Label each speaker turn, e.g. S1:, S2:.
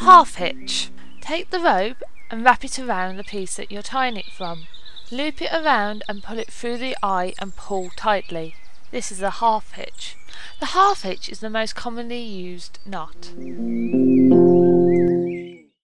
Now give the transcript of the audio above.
S1: Half hitch. Take the rope and wrap it around the piece that you're tying it from. Loop it around and pull it through the eye and pull tightly. This is a half hitch. The half hitch is the most commonly used knot.